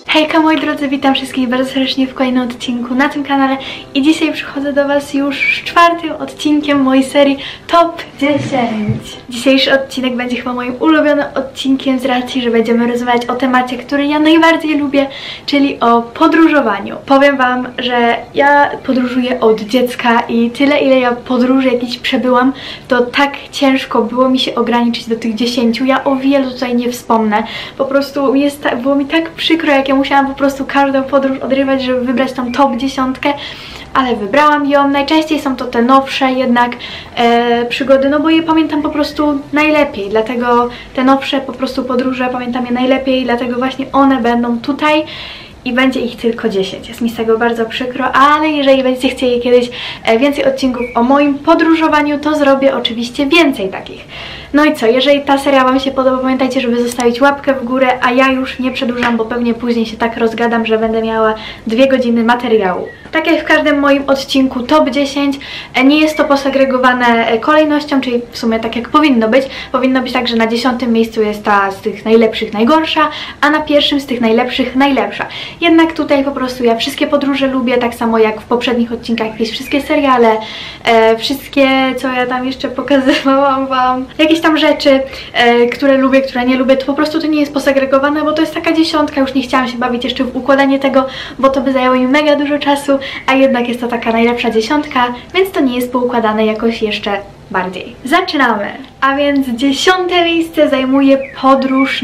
Hejka moi drodzy, witam wszystkich bardzo serdecznie w kolejnym odcinku na tym kanale i dzisiaj przychodzę do Was już z czwartym odcinkiem mojej serii Top 10. Dzisiejszy odcinek będzie chyba moim ulubionym odcinkiem z racji, że będziemy rozmawiać o temacie, który ja najbardziej lubię, czyli o podróżowaniu. Powiem Wam, że ja podróżuję od dziecka i tyle ile ja podróży jakichś przebyłam, to tak ciężko było mi się ograniczyć do tych 10. Ja o wielu tutaj nie wspomnę, po prostu było mi tak przykro, jak ja musiałam po prostu każdą podróż odrywać, żeby wybrać tą top 10, ale wybrałam ją. Najczęściej są to te nowsze jednak przygody, no bo je pamiętam po prostu najlepiej, dlatego te nowsze po prostu podróże pamiętam je najlepiej, dlatego właśnie one będą tutaj. I będzie ich tylko 10. Jest mi z tego bardzo przykro, ale jeżeli będziecie chcieli kiedyś więcej odcinków o moim podróżowaniu, to zrobię oczywiście więcej takich. No i co, jeżeli ta seria Wam się podoba, pamiętajcie, żeby zostawić łapkę w górę, a ja już nie przedłużam, bo pewnie później się tak rozgadam, że będę miała 2 godziny materiału. Tak jak w każdym moim odcinku top 10, nie jest to posegregowane kolejnością, czyli w sumie tak jak powinno być. Powinno być tak, że na 10. miejscu jest ta z tych najlepszych najgorsza, a na pierwszym z tych najlepszych najlepsza. Jednak tutaj po prostu ja wszystkie podróże lubię, tak samo jak w poprzednich odcinkach, jakieś wszystkie seriale, wszystkie, co ja tam jeszcze pokazywałam Wam, jakieś tam rzeczy, które lubię, które nie lubię, to po prostu to nie jest posegregowane, bo to jest taka 10, już nie chciałam się bawić jeszcze w układanie tego, bo to by zajęło mi mega dużo czasu, a jednak jest to taka najlepsza 10, więc to nie jest poukładane jakoś jeszcze bardziej. Zaczynamy! A więc 10. miejsce zajmuje podróż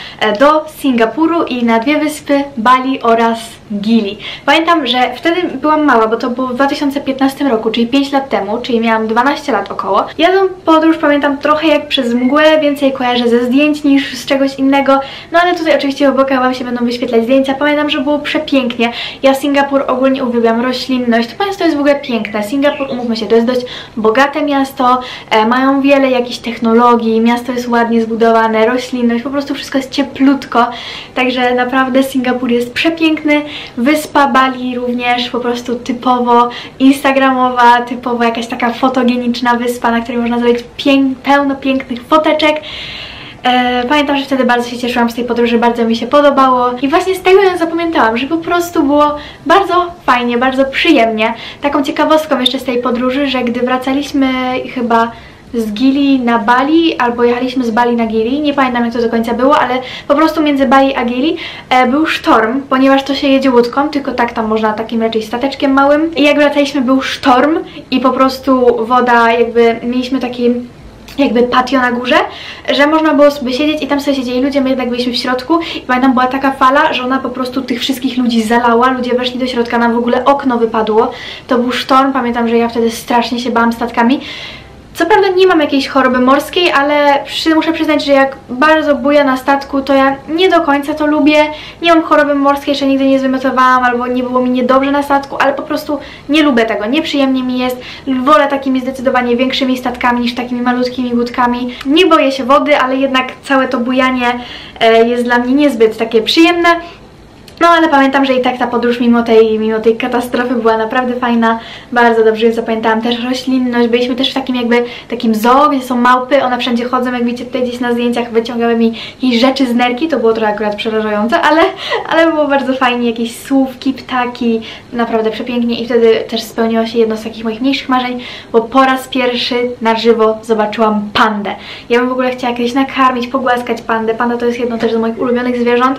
do Singapuru i na 2 wyspy, Bali oraz Gili. Pamiętam, że wtedy byłam mała, bo to było w 2015 roku, czyli 5 lat temu, czyli miałam 12 lat około. Ja tą podróż pamiętam trochę jak przez mgłę, więcej kojarzę ze zdjęć niż z czegoś innego, no ale tutaj oczywiście w bokach Wam się będą wyświetlać zdjęcia. Pamiętam, że było przepięknie. Ja Singapur ogólnie uwielbiam, roślinność, to miasto jest w ogóle piękne. Singapur, umówmy się, to jest dość bogate miasto, mają wiele jakichś technologii, miasto jest ładnie zbudowane, roślinność, po prostu wszystko jest cieplutko, także naprawdę Singapur jest przepiękny. Wyspa Bali również po prostu typowo instagramowa, typowo jakaś taka fotogeniczna wyspa, na której można zrobić pełno pięknych foteczek. Pamiętam, że wtedy bardzo się cieszyłam z tej podróży, bardzo mi się podobało i właśnie z tego ją zapamiętałam, że po prostu było bardzo fajnie, bardzo przyjemnie. Taką ciekawostką jeszcze z tej podróży, że gdy wracaliśmy chyba z Gili na Bali, albo jechaliśmy z Bali na Gili, nie pamiętam jak to do końca było, ale po prostu między Bali a Gili był sztorm, ponieważ to się jedzie łódką, tylko tak tam można takim raczej stateczkiem małym. I jak wracaliśmy był sztorm i po prostu woda, jakby mieliśmy taki jakby patio na górze, że można było sobie siedzieć i tam sobie siedzieli ludzie, my jednak byliśmy w środku i pamiętam, była taka fala, że ona po prostu tych wszystkich ludzi zalała, ludzie weszli do środka, nam w ogóle okno wypadło, to był sztorm, pamiętam, że ja wtedy strasznie się bałam statkami. Co prawda nie mam jakiejś choroby morskiej, ale muszę przyznać, że jak bardzo buja na statku, to ja nie do końca to lubię. Nie mam choroby morskiej, jeszcze nigdy nie zwymiotowałam, albo nie było mi niedobrze na statku, ale po prostu nie lubię tego, nieprzyjemnie mi jest. Wolę takimi zdecydowanie większymi statkami niż takimi malutkimi łódkami. Nie boję się wody, ale jednak całe to bujanie jest dla mnie niezbyt takie przyjemne. No ale pamiętam, że i tak ta podróż mimo tej katastrofy była naprawdę fajna, bardzo dobrze zapamiętałam też roślinność, byliśmy też w takim zoo, gdzie są małpy, one wszędzie chodzą, jak widzicie tutaj gdzieś na zdjęciach wyciągały mi jakieś rzeczy z nerki, to było trochę akurat przerażające, ale było bardzo fajnie, jakieś słówki, ptaki, naprawdę przepięknie i wtedy też spełniło się jedno z takich moich mniejszych marzeń, bo po raz pierwszy na żywo zobaczyłam pandę. Ja bym w ogóle chciała kiedyś nakarmić, pogłaskać pandę, panda to jest jedno też z moich ulubionych zwierząt.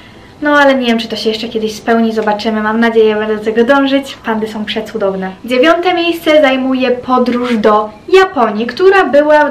No ale nie wiem, czy to się jeszcze kiedyś spełni, zobaczymy, mam nadzieję, będę do tego dążyć. Pandy są przecudowne. 9. miejsce zajmuje podróż do Japonii, która była w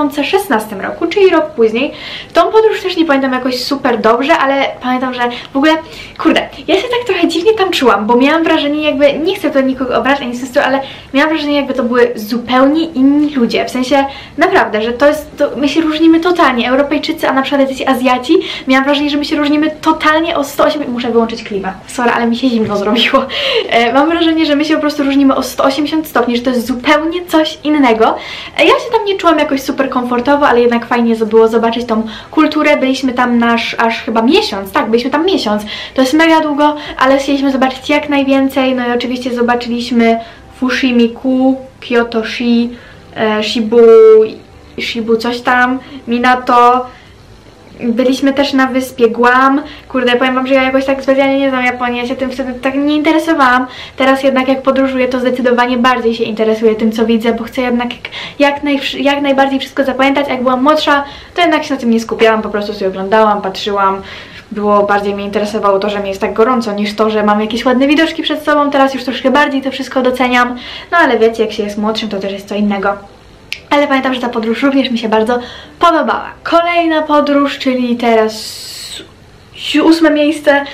2016 roku, czyli rok później. Tą podróż też nie pamiętam jakoś super dobrze, ale pamiętam, że w ogóle, kurde, ja się tak trochę dziwnie tam czułam, bo miałam wrażenie jakby, nie chcę to nikogo obrażać, ani z ale miałam wrażenie jakby to były zupełnie inni ludzie, w sensie naprawdę, że my się różnimy totalnie, Europejczycy, a na przykład jacyś Azjaci, miałam wrażenie, że my się różnimy totalnie o 180, muszę wyłączyć klimę, sorry, ale mi się zimno zrobiło. Mam wrażenie, że my się po prostu różnimy o 180 stopni, że to jest zupełnie coś innego. Ja się tam nie czułam jakoś super komfortowo, ale jednak fajnie było zobaczyć tą kulturę. Byliśmy tam aż chyba miesiąc, tak, byliśmy tam miesiąc. To jest mega długo, ale chcieliśmy zobaczyć jak najwięcej. No i oczywiście zobaczyliśmy Fushimi-ku, Kyoto-shi, Shibu coś tam, Minato, Byliśmy też na wyspie Guam. Kurde, powiem wam, że ja jakoś tak specjalnie nie znam Japonii, ja się tym wtedy tak nie interesowałam. Teraz jednak jak podróżuję, to zdecydowanie bardziej się interesuję tym, co widzę, bo chcę jednak jak najbardziej wszystko zapamiętać. Jak byłam młodsza, to jednak się na tym nie skupiałam, po prostu sobie oglądałam, patrzyłam. Bardziej mnie interesowało to, że mi jest tak gorąco, niż to, że mam jakieś ładne widoczki przed sobą. Teraz już troszkę bardziej to wszystko doceniam. No ale wiecie, jak się jest młodszym, to też jest co innego. Ale pamiętam, że ta podróż również mi się bardzo podobała. Kolejna podróż, czyli teraz ósme miejsce,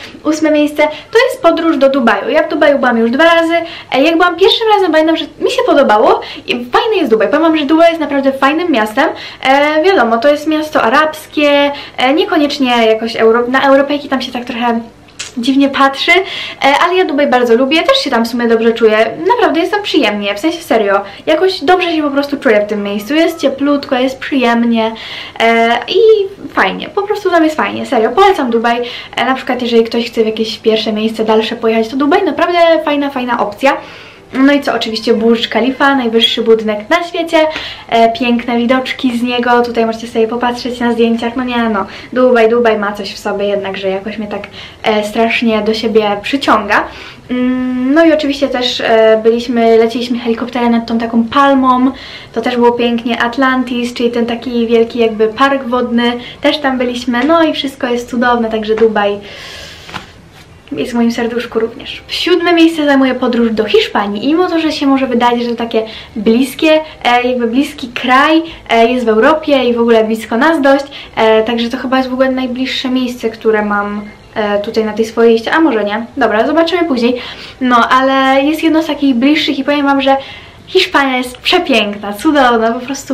to jest podróż do Dubaju. Ja w Dubaju byłam już 2 razy. Jak byłam pierwszym razem, pamiętam, że mi się podobało. Fajny jest Dubaj. Powiem wam, że Dubaj jest naprawdę fajnym miastem. Wiadomo, to jest miasto arabskie, niekoniecznie jakoś na Europejki tam się tak trochę dziwnie patrzy, ale ja Dubaj bardzo lubię, też się tam w sumie dobrze czuję, naprawdę jest tam przyjemnie, w sensie serio, jakoś dobrze się po prostu czuję w tym miejscu, jest cieplutko, jest przyjemnie i fajnie, po prostu tam jest fajnie, serio, polecam Dubaj, na przykład jeżeli ktoś chce w jakieś pierwsze miejsce dalsze pojechać, to Dubaj naprawdę fajna opcja. No i co, oczywiście Burj Khalifa, najwyższy budynek na świecie, piękne widoczki z niego, tutaj możecie sobie popatrzeć na zdjęciach, no nie no, Dubaj ma coś w sobie jednak, że jakoś mnie tak strasznie do siebie przyciąga. No i oczywiście też leciliśmy helikopterem nad tą taką palmą, to też było pięknie, Atlantis, czyli ten taki wielki jakby park wodny, też tam byliśmy, no i wszystko jest cudowne, także Dubaj jest w moim serduszku również. 7. miejsce zajmuje podróż do Hiszpanii. I mimo to, że się może wydać, że to takie bliskie, jakby bliski kraj, jest w Europie i w ogóle blisko nas dość, także to chyba jest w ogóle najbliższe miejsce, które mam tutaj na tej swojej liście, a może nie, dobra, zobaczymy później. No, ale jest jedno z takich bliższych i powiem wam, że Hiszpania jest przepiękna, cudowna, po prostu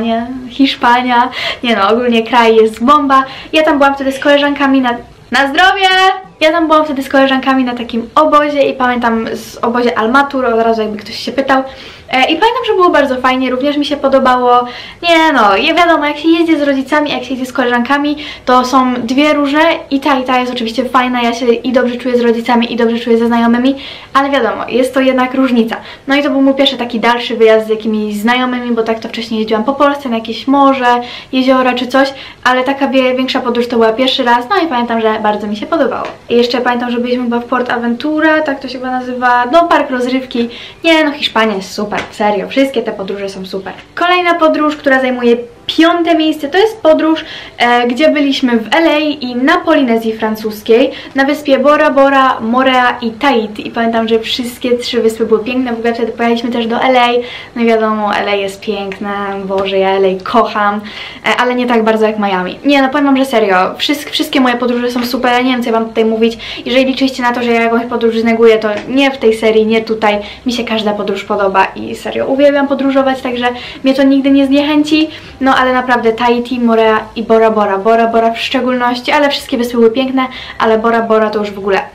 Hiszpania, nie no, ogólnie kraj jest bomba. Ja tam byłam wtedy z koleżankami na zdrowie! Ja tam byłam wtedy z koleżankami na takim obozie i pamiętam z obozie Almatur, od razu jakby ktoś się pytał. I pamiętam, że było bardzo fajnie, również mi się podobało. Nie no, wiadomo, jak się jeździ z rodzicami, jak się jeździ z koleżankami, to są dwie różne i ta jest oczywiście fajna, ja się i dobrze czuję z rodzicami, i dobrze czuję ze znajomymi, ale wiadomo, jest to jednak różnica. No i to był mój pierwszy taki dalszy wyjazd z jakimiś znajomymi, bo tak to wcześniej jeździłam po Polsce, na jakieś morze, jeziora czy coś, ale taka większa podróż to była pierwszy raz, no i pamiętam, że bardzo mi się podobało. I jeszcze pamiętam, że byliśmy chyba w Port Aventura, tak to się chyba nazywa, no park rozrywki. Nie no, Hiszpania jest super. Serio, wszystkie te podróże są super. Kolejna podróż, która zajmuje 5. miejsce, to jest podróż, gdzie byliśmy w LA i na Polinezji francuskiej, na wyspie Bora Bora, Moorea i Tahiti. I pamiętam, że wszystkie 3 wyspy były piękne, w ogóle wtedy pojechaliśmy też do LA. No i wiadomo, LA jest piękne, Boże, ja LA kocham, ale nie tak bardzo jak Miami. Nie, no powiem wam, że serio, wszystkie moje podróże są super, ja nie wiem co ja wam tutaj mówić. Jeżeli liczycie na to, że ja jakąś podróż zneguję, to nie w tej serii, nie tutaj. Mi się każda podróż podoba i serio, uwielbiam podróżować, także mnie to nigdy nie zniechęci. No ale naprawdę Tahiti, Moorea i Bora Bora. Bora Bora w szczególności, ale wszystkie wyspy były piękne, ale Bora Bora to już w ogóle.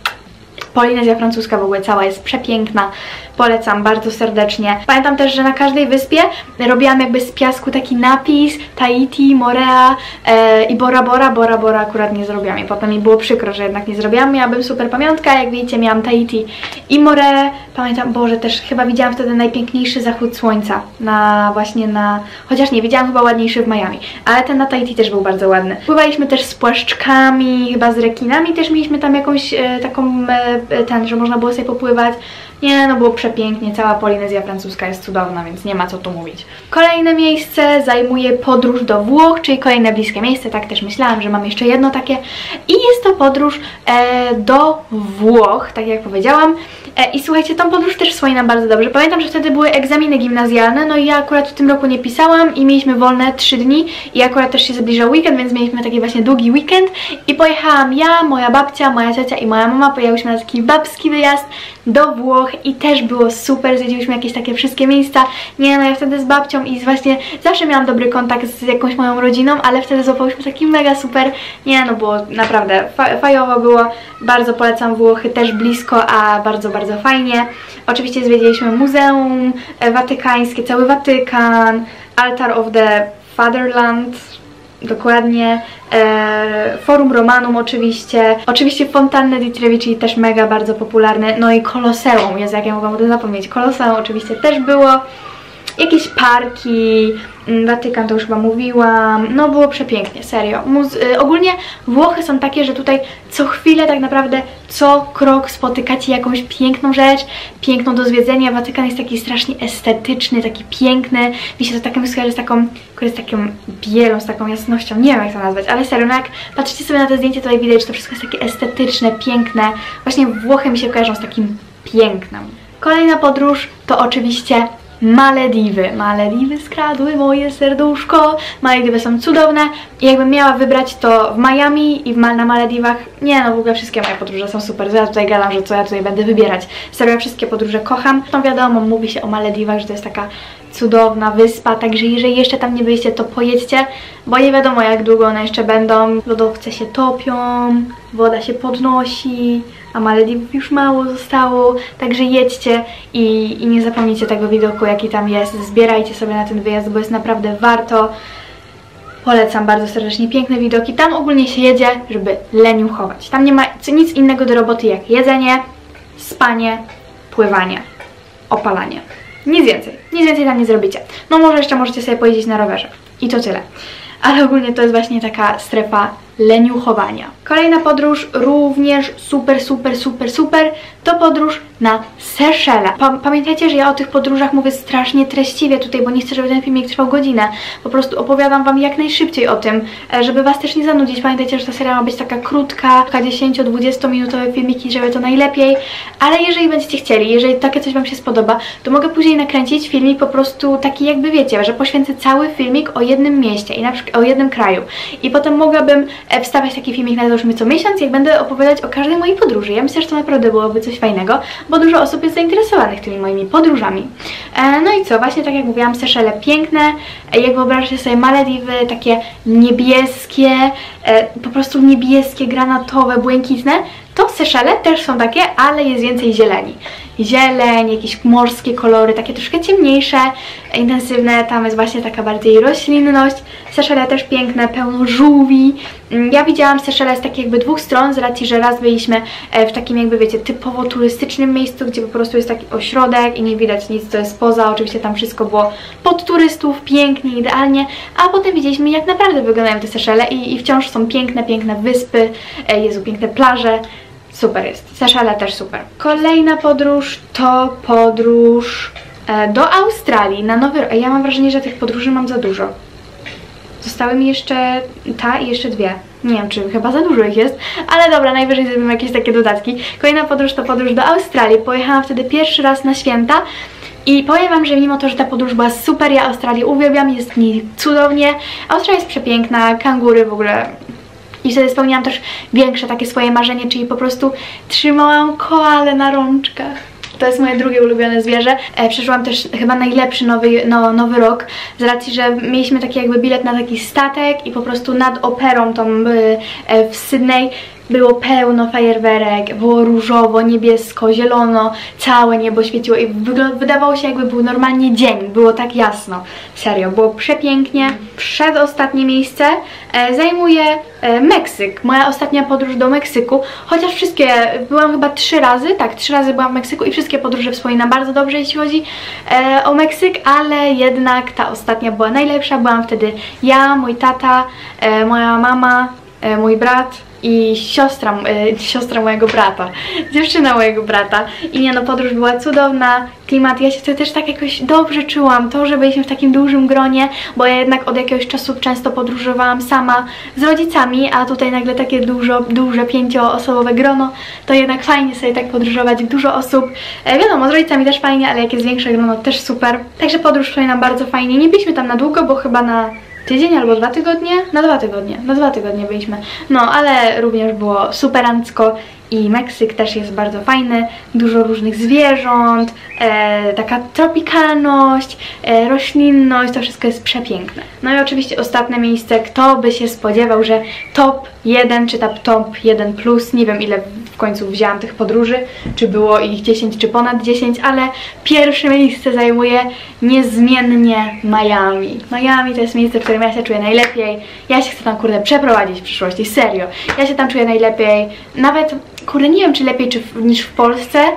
Polinezja francuska w ogóle cała jest przepiękna. Polecam bardzo serdecznie. Pamiętam też, że na każdej wyspie robiłam jakby z piasku taki napis Tahiti, Moorea i Bora Bora. Bora Bora akurat nie zrobiłam i potem mi było przykro, że jednak nie zrobiłam. Miałabym super pamiątkę, jak widzicie miałam Tahiti i Moorea. Pamiętam, Boże, też chyba widziałam wtedy najpiękniejszy zachód słońca chociaż nie, widziałam chyba ładniejszy w Miami, ale ten na Tahiti też był bardzo ładny. Pływaliśmy też z płaszczkami, chyba z rekinami też mieliśmy tam jakąś taką, że można było sobie popływać. Nie, no było przepięknie, cała Polinezja francuska jest cudowna, więc nie ma co tu mówić. Kolejne miejsce zajmuje podróż do Włoch, czyli kolejne bliskie miejsce, tak też myślałam, że mam jeszcze jedno takie. I jest to podróż do Włoch, tak jak powiedziałam. I słuchajcie, tą podróż też wspominam bardzo dobrze. Pamiętam, że wtedy były egzaminy gimnazjalne, no i ja akurat w tym roku nie pisałam i mieliśmy wolne 3 dni i akurat też się zbliżał weekend, więc mieliśmy taki właśnie długi weekend i pojechałam ja, moja babcia, moja ciocia i moja mama, pojechałyśmy na taki babski wyjazd do Włoch i też było super, zwiedziliśmy jakieś takie wszystkie miejsca. Nie no, ja wtedy z babcią i właśnie zawsze miałam dobry kontakt z jakąś moją rodziną, ale wtedy złapałyśmy taki mega super. Nie no, było naprawdę fajowo było, bardzo polecam Włochy, też blisko, a bardzo fajnie. Oczywiście zwiedziliśmy Muzeum Watykańskie, cały Watykan, Altar of the Fatherland, dokładnie, Forum Romanum oczywiście Fontannę di Trevi, czyli też mega bardzo popularne, no i Koloseum, jest jak ja mogłam o tym zapomnieć, Koloseum oczywiście też było. jakieś parki, Watykan to już chyba mówiłam, no było przepięknie, serio. Ogólnie Włochy są takie, że tutaj co chwilę tak naprawdę, co krok spotykacie jakąś piękną rzecz, piękną do zwiedzenia. Watykan jest taki strasznie estetyczny, taki piękny, mi się to takim skojarzy z taką bielą, z taką jasnością, nie wiem jak to nazwać, ale serio, no jak patrzycie sobie na te zdjęcie, tutaj widać, że to wszystko jest takie estetyczne, piękne. Właśnie Włochy mi się kojarzą z takim pięknem. Kolejna podróż to oczywiście Malediwy. Malediwy skradły moje serduszko. Malediwy są cudowne i jakbym miała wybrać to w Miami i na Malediwach, nie no w ogóle wszystkie moje podróże są super. Ja tutaj gadam, że co ja tutaj będę wybierać. Serio, ja wszystkie podróże kocham. No wiadomo, mówi się o Malediwach, że to jest taka cudowna wyspa, także jeżeli jeszcze tam nie byliście, to pojedźcie, bo nie wiadomo jak długo one jeszcze będą. Lodowce się topią, woda się podnosi, a Malediwów już mało zostało, także jedźcie i nie zapomnijcie tego widoku, jaki tam jest. Zbierajcie sobie na ten wyjazd, bo jest naprawdę warto. Polecam bardzo serdecznie, piękne widoki. Tam ogólnie się jedzie, żeby leniuchować. Tam nie ma nic innego do roboty jak jedzenie, spanie, pływanie, opalanie. Nic więcej tam nie zrobicie. No może jeszcze możecie sobie pojeździć na rowerze. I to tyle. Ale ogólnie to jest właśnie taka strefa leniuchowania. Kolejna podróż, również super, to podróż na Seszele. Pamiętajcie, że ja o tych podróżach mówię strasznie treściwie tutaj, bo nie chcę, żeby ten filmik trwał godzinę. Po prostu opowiadam wam jak najszybciej o tym, żeby was też nie zanudzić. Pamiętajcie, że ta seria ma być taka krótka, 10-20 minutowe filmiki, żeby to najlepiej. Ale jeżeli będziecie chcieli, jeżeli takie coś wam się spodoba, to mogę później nakręcić filmik po prostu taki jakby wiecie, że poświęcę cały filmik o jednym mieście i na przykład o jednym kraju. I potem mogłabym wstawiać taki filmik na załóżmy co miesiąc, jak będę opowiadać o każdej mojej podróży. Ja myślę, że to naprawdę byłoby coś fajnego, bo dużo osób jest zainteresowanych tymi moimi podróżami. No i co, właśnie tak jak mówiłam, Seszele piękne, jak wyobrażacie sobie Malediwy, takie niebieskie, po prostu niebieskie, granatowe, błękitne, to Seszele też są takie, ale jest więcej zieleni. Zieleń, jakieś morskie kolory, takie troszkę ciemniejsze, intensywne, tam jest właśnie taka bardziej roślinność. Seszele też piękne, pełno żółwi. Ja widziałam Seszele z takich jakby dwóch stron, z racji, że raz byliśmy w takim jakby wiecie, typowo turystycznym miejscu, gdzie po prostu jest taki ośrodek i nie widać nic, co jest poza. Oczywiście tam wszystko było pod turystów, pięknie, idealnie, a potem widzieliśmy jak naprawdę wyglądają te Seszele i wciąż są piękne wyspy, Jezu, piękne plaże. Super jest. Seszele też super. Kolejna podróż to podróż do Australii na Nowy Rok. Ja mam wrażenie, że tych podróży mam za dużo. Zostały mi jeszcze ta i jeszcze dwie. Nie wiem, czy chyba za dużo ich jest, ale dobra, najwyżej zrobimy jakieś takie dodatki. Kolejna podróż to podróż do Australii. Pojechałam wtedy pierwszy raz na święta i powiem wam, że mimo to, że ta podróż była super, ja Australię uwielbiam, jest w niej cudownie. Australia jest przepiękna, kangury w ogóle. I wtedy spełniłam też większe takie swoje marzenie, czyli po prostu trzymałam koalę na rączkach. To jest moje drugie ulubione zwierzę. Przeżyłam też chyba najlepszy nowy rok, z racji, że mieliśmy taki jakby bilet na taki statek i po prostu nad operą tą w Sydney było pełno fajerwerek, było różowo, niebiesko, zielono, całe niebo świeciło i wydawało się jakby był normalnie dzień, było tak jasno. Serio, było przepięknie. Przedostatnie miejsce zajmuje Meksyk, moja ostatnia podróż do Meksyku, chociaż wszystkie, byłam chyba 3 razy, tak, 3 razy byłam w Meksyku i wszystkie podróże wspominam bardzo dobrze, jeśli chodzi o Meksyk, ale jednak ta ostatnia była najlepsza. Byłam wtedy ja, mój tata, moja mama, mój brat i siostra mojego brata, dziewczyna mojego brata. I nie no, podróż była cudowna, klimat, ja się wtedy też tak jakoś dobrze czułam, to, że byliśmy w takim dużym gronie, bo ja jednak od jakiegoś czasu często podróżowałam sama z rodzicami, a tutaj nagle takie duże 5-osobowe grono, to jednak fajnie sobie tak podróżować, dużo osób, wiadomo, z rodzicami też fajnie, ale jak jest większe grono, też super. Także podróż szła nam bardzo fajnie, nie byliśmy tam na długo, bo chyba na tydzień albo 2 tygodnie? Na 2 tygodnie byliśmy. No, ale również było superancko i Meksyk też jest bardzo fajny, dużo różnych zwierząt, taka tropikalność, roślinność, to wszystko jest przepiękne. No i oczywiście ostatnie miejsce, kto by się spodziewał, że top 1 czy top 1 plus, nie wiem ile w końcu wzięłam tych podróży, czy było ich 10 czy ponad 10, ale pierwsze miejsce zajmuje niezmiennie Miami. Miami to jest miejsce, w którym ja się czuję najlepiej, ja się chcę tam kurde przeprowadzić w przyszłości, serio. Ja się tam czuję najlepiej, nawet kurde nie wiem czy lepiej niż w Polsce,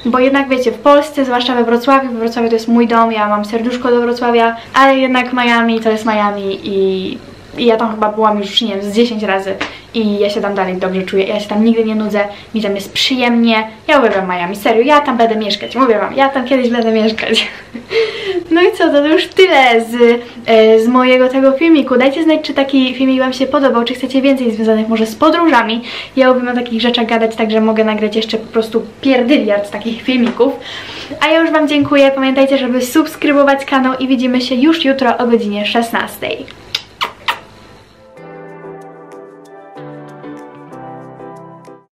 bo jednak wiecie, w Polsce, zwłaszcza we Wrocławiu to jest mój dom, ja mam serduszko do Wrocławia, ale jednak Miami to jest Miami i ja tam chyba byłam już, nie wiem, z 10 razy i ja się tam dalej dobrze czuję, ja się tam nigdy nie nudzę, mi tam jest przyjemnie, ja uwielbiam Miami, serio, ja tam będę mieszkać, mówię wam, ja tam kiedyś będę mieszkać. No i co, to już tyle z mojego tego filmiku. Dajcie znać, czy taki filmik wam się podobał, czy chcecie więcej związanych może z podróżami. Ja lubię o takich rzeczach gadać, także mogę nagrać jeszcze po prostu pierdyliard takich filmików. A ja już wam dziękuję, pamiętajcie, żeby subskrybować kanał i widzimy się już jutro o godzinie 16.